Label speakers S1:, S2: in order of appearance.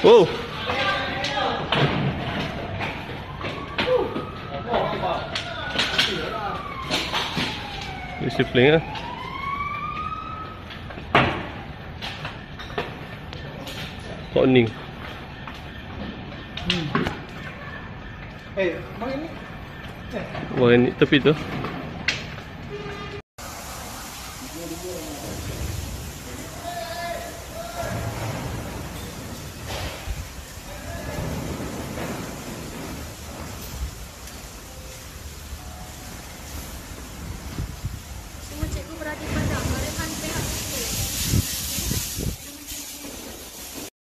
S1: Oh. Disiplin ah. Koning.
S2: Eh, bang ini.
S1: Wah, ini tepi tu.